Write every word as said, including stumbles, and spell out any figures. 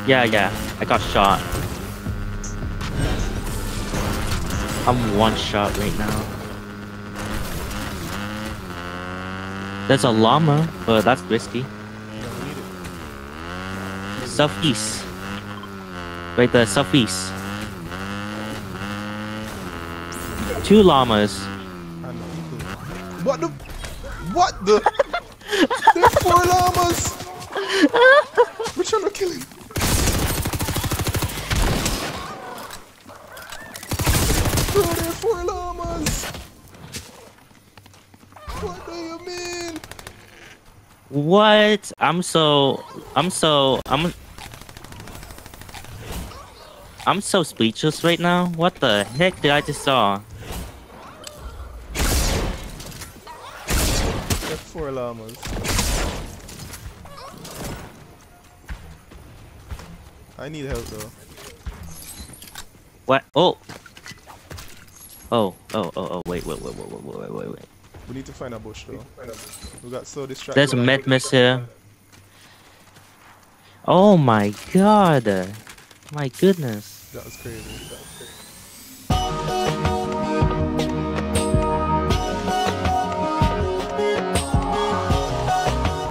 Yeah, yeah. I got shot. I'm one shot right now. There's a llama, but that's risky. Southeast. Right there, southeast. Two llamas. What the? What the? There's four llamas! We're trying to kill him. Bro, there's four llamas! What do you mean? What? I'm so... I'm so... I'm... I'm so speechless right now. What the heck did I just saw? There's four llamas. I need help though. What? Oh! Oh, oh, oh, oh, wait, wait, wait, wait, wait, wait, wait, wait. We need to find a bush though. We got so distracted. There's a med miss here. Oh my god! My goodness. That was crazy. That was crazy.